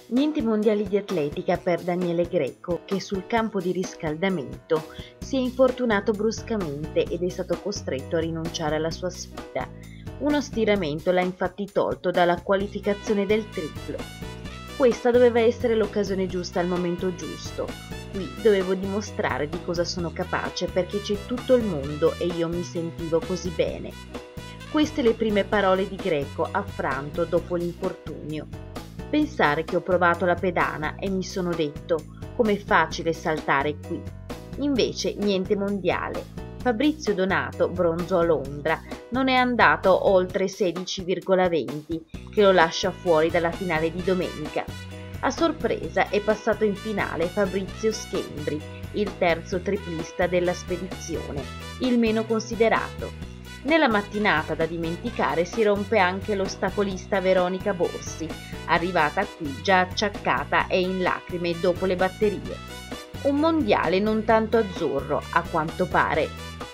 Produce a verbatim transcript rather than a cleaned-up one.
Niente mondiali di atletica per Daniele Greco, che sul campo di riscaldamento si è infortunato bruscamente ed è stato costretto a rinunciare alla sua sfida. Uno stiramento l'ha infatti tolto dalla qualificazione del triplo. Questa doveva essere l'occasione giusta al momento giusto. Qui dovevo dimostrare di cosa sono capace perché c'è tutto il mondo e io mi sentivo così bene. Queste le prime parole di Greco affranto dopo l'infortunio. Pensare che ho provato la pedana e mi sono detto com'è facile saltare qui. Invece niente mondiale. Fabrizio Donato, bronzo a Londra, non è andato oltre sedici virgola venti, che lo lascia fuori dalla finale di domenica. A sorpresa è passato in finale Fabrizio Schembri, il terzo triplista della spedizione, il meno considerato. Nella mattinata da dimenticare si rompe anche l'ostacolista Veronica Borsi, arrivata qui già acciaccata e in lacrime dopo le batterie. Un mondiale non tanto azzurro, a quanto pare.